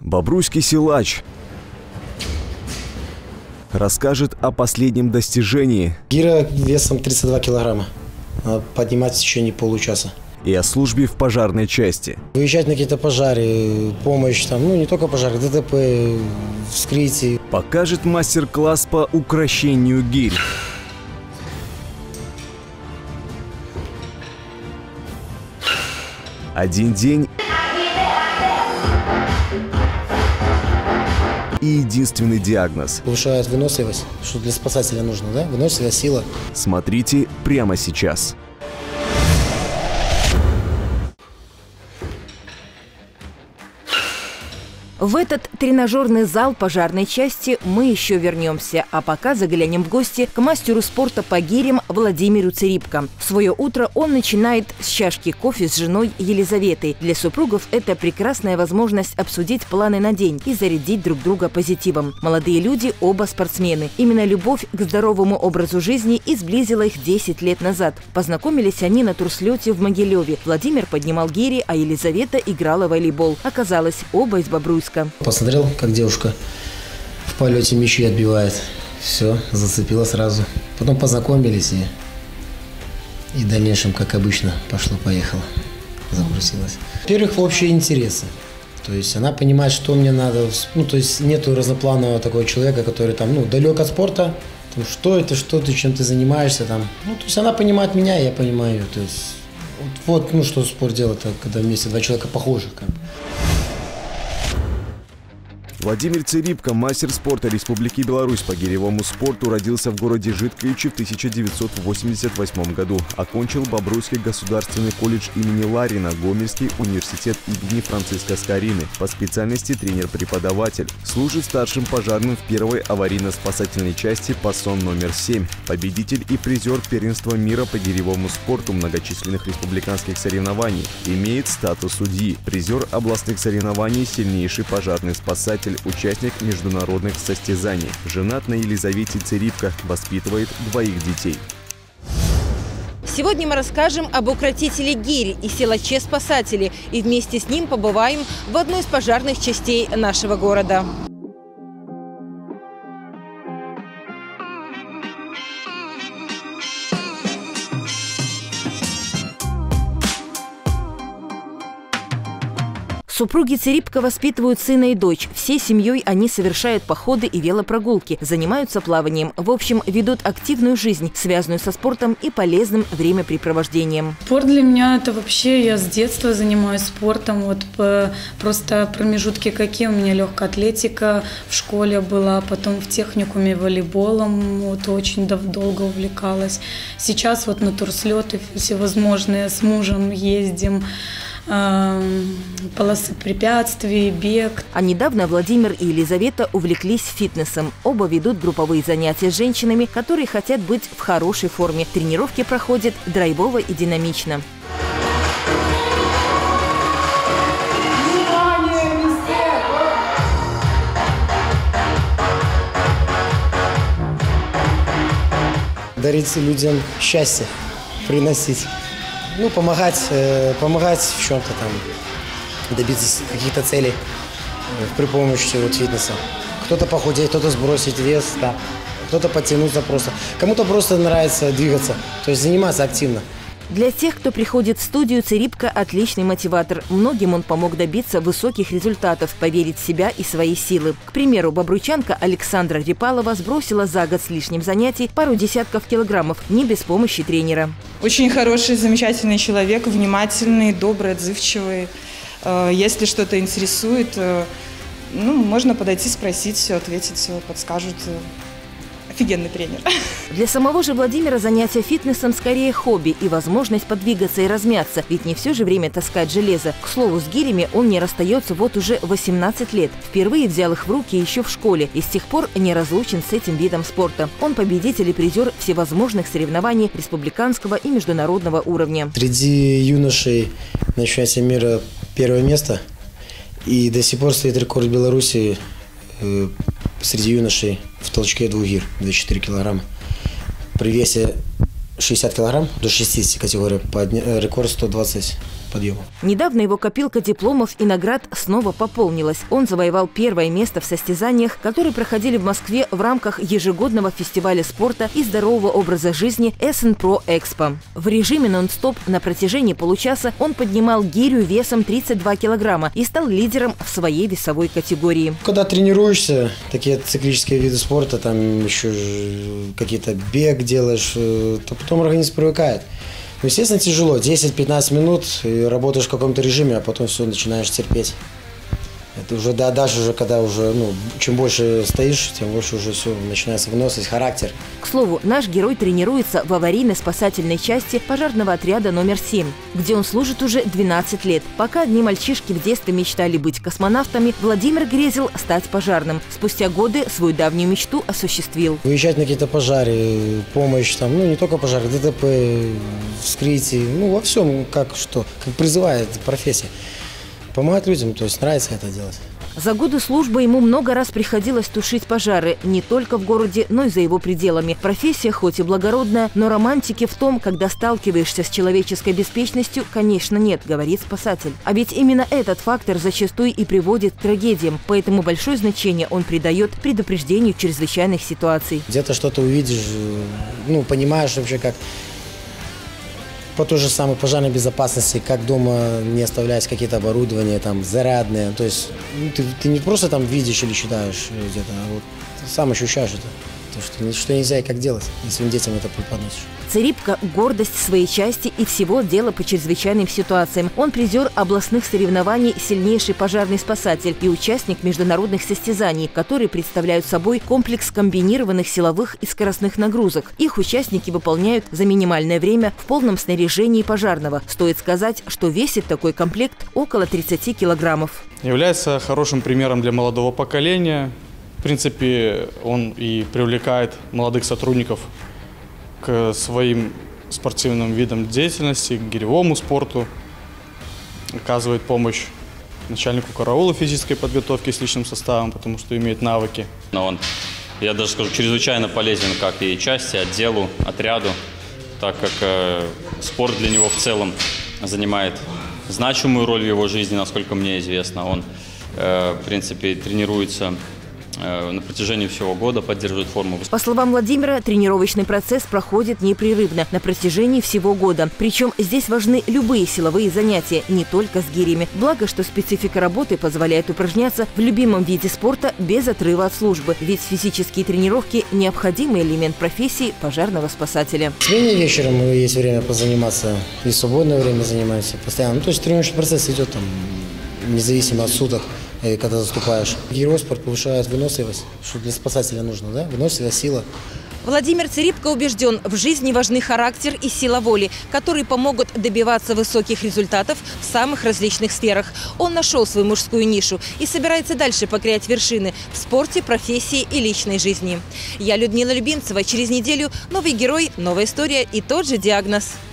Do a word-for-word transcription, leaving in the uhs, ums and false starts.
Бобруйский силач расскажет о последнем достижении. Гира весом тридцать два килограмма. Надо поднимать в течение получаса. И о службе в пожарной части. Выезжать на какие-то пожары, помощь, там, ну не только пожары, ДТП, вскрытие. Покажет мастер-класс по укрощению гирь. Один день и единственный диагноз. Повышает выносливость, что для спасателя нужно, да? Выносливость, сила. Смотрите прямо сейчас. В этот тренажерный зал пожарной части мы еще вернемся, а пока заглянем в гости к мастеру спорта по гирям Владимиру Церипко. Свое утро он начинает с чашки кофе с женой Елизаветой. Для супругов это прекрасная возможность обсудить планы на день и зарядить друг друга позитивом. Молодые люди оба спортсмены. Именно любовь к здоровому образу жизни и сблизила их десять лет назад. Познакомились они на турслете в Могилеве. Владимир поднимал гири, а Елизавета играла в волейбол. Оказалось, оба из Бобруйска. Посмотрел, как девушка в полете мячи отбивает. Все, зацепила сразу. Потом познакомились и, и в дальнейшем, как обычно, пошло-поехало. Закрутилось. Во-первых, общие интересы. То есть она понимает, что мне надо. Ну, то есть нету разнопланового такого человека, который там, ну, далек от спорта. Там, что это, что ты, чем ты занимаешься там. Ну, то есть она понимает меня, я понимаю ее. То есть вот, вот ну, что спорт делает, когда вместе два человека похожих. Как бы. Владимир Церипко, мастер спорта Республики Беларусь по гиревому спорту, родился в городе Житковичи в тысяча девятьсот восемьдесят восьмом году. Окончил Бобруйский государственный колледж имени Ларина, Гомельский университет имени Франциска Скорины. По специальности тренер-преподаватель. Служит старшим пожарным в первой аварийно-спасательной части ПАСОН номер семь. Победитель и призер первенства мира по гиревому спорту многочисленных республиканских соревнований. Имеет статус судьи. Призер областных соревнований, сильнейший пожарный спасатель. Участник международных состязаний. Женат на Елизавете Церипко, воспитывает двоих детей. Сегодня мы расскажем об укротителе гирь и силаче-спасателе. И вместе с ним побываем в одной из пожарных частей нашего города. Супруги Церипко воспитывают сына и дочь. Всей семьей они совершают походы и велопрогулки, занимаются плаванием. В общем, ведут активную жизнь, связанную со спортом и полезным времяпрепровождением. Спорт для меня это вообще, я с детства занимаюсь спортом. Вот по, просто промежутки какие у меня легкая атлетика в школе была, потом в техникуме волейболом вот очень долго увлекалась. Сейчас вот на турслеты всевозможные с мужем ездим. Полосы препятствий, бег. А недавно Владимир и Елизавета увлеклись фитнесом. Оба ведут групповые занятия с женщинами, которые хотят быть в хорошей форме. Тренировки проходят драйвово и динамично. Дарить людям счастье, приносить. Ну, помогать, э, помогать в чем-то там, добиться каких-то целей э, при помощи вот, фитнеса. Кто-то похудеть, кто-то сбросить вес, да. Кто-то подтянуться просто. Кому-то просто нравится двигаться, то есть заниматься активно. Для тех, кто приходит в студию, Церипко – отличный мотиватор. Многим он помог добиться высоких результатов, поверить в себя и свои силы. К примеру, бобруйчанка Александра Репалова сбросила за год с лишним занятий пару десятков килограммов, не без помощи тренера. Очень хороший, замечательный человек, внимательный, добрый, отзывчивый. Если что-то интересует, ну, можно подойти, спросить, все ответить, все подскажут. Офигенный тренер. Для самого же Владимира занятие фитнесом скорее хобби и возможность подвигаться и размяться, ведь не все же время таскать железо. К слову, с гирями он не расстается вот уже восемнадцать лет. Впервые взял их в руки еще в школе и с тех пор не разлучен с этим видом спорта. Он победитель и призер всевозможных соревнований республиканского и международного уровня. Среди юношей на чемпионате мира первое место. И до сих пор стоит рекорд Беларуси э, среди юношей в толчке двух гир, двадцать четыре килограмма. При весе шестьдесят килограмм до шестидесяти категории, рекорд сто двадцать подъема. Недавно его копилка дипломов и наград снова пополнилась. Он завоевал первое место в состязаниях, которые проходили в Москве в рамках ежегодного фестиваля спорта и здорового образа жизни эс эн про Экспо. В режиме нон-стоп на протяжении получаса он поднимал гирю весом тридцать два килограмма и стал лидером в своей весовой категории. Когда тренируешься, такие циклические виды спорта, там еще какие-то бег делаешь, то потом организм привыкает. Ну, естественно, тяжело. десять-пятнадцать минут и работаешь в каком-то режиме, а потом все, начинаешь терпеть. Это уже, да, даже уже, когда уже, ну, чем больше стоишь, тем больше уже все, начинается выносить характер. К слову, наш герой тренируется в аварийно-спасательной части пожарного отряда номер семь, где он служит уже двенадцать лет. Пока одни мальчишки в детстве мечтали быть космонавтами, Владимир грезил стать пожарным. Спустя годы свою давнюю мечту осуществил. Выезжать на какие-то пожары, помощь, там, ну, не только пожары, дэ тэ пэ, вскрытие, ну, во всем, как что, как призывает профессия. Помогать людям, то есть нравится это делать. За годы службы ему много раз приходилось тушить пожары, не только в городе, но и за его пределами. Профессия хоть и благородная, но романтики в том, когда сталкиваешься с человеческой беспечностью, конечно, нет, говорит спасатель. А ведь именно этот фактор зачастую и приводит к трагедиям, поэтому большое значение он придает предупреждению чрезвычайных ситуаций. Где-то что-то увидишь, ну, понимаешь вообще, как по той же самой пожарной безопасности, как дома не оставлять какие-то оборудования, там, зарядные. То есть ну, ты, ты не просто там видишь или читаешь где-то, а вот ты сам ощущаешь это. То, что, что нельзя и как делать, и своим детям это преподносишь. Цырипка – гордость своей части и всего дела по чрезвычайным ситуациям. Он призер областных соревнований «Сильнейший пожарный спасатель» и участник международных состязаний, которые представляют собой комплекс комбинированных силовых и скоростных нагрузок. Их участники выполняют за минимальное время в полном снаряжении пожарного. Стоит сказать, что весит такой комплект около тридцати килограммов. Является хорошим примером для молодого поколения. В принципе, он и привлекает молодых сотрудников к своим спортивным видам деятельности, к гиревому спорту, оказывает помощь начальнику караула физической подготовки с личным составом, потому что имеет навыки. Но он, я даже скажу, чрезвычайно полезен как и части, отделу, отряду, так как э, спорт для него в целом занимает значимую роль в его жизни, насколько мне известно. Он, э, в принципе, тренируется на протяжении всего года, поддерживает форму. По словам Владимира, тренировочный процесс проходит непрерывно на протяжении всего года. Причем здесь важны любые силовые занятия, не только с гирями. Благо, что специфика работы позволяет упражняться в любимом виде спорта без отрыва от службы. Ведь физические тренировки – необходимый элемент профессии пожарного спасателя. В смене вечером есть время позаниматься, и в свободное время занимаемся постоянно. Ну, то есть тренировочный процесс идет там независимо от суток. Когда заступаешь. Гиревой спорт повышает выносливость, что для спасателя нужно, да? Выносливость, сила. Владимир Цырипка убежден, в жизни важны характер и сила воли, которые помогут добиваться высоких результатов в самых различных сферах. Он нашел свою мужскую нишу и собирается дальше покорять вершины в спорте, профессии и личной жизни. Я Людмила Любинцева. Через неделю новый герой, новая история и тот же диагноз.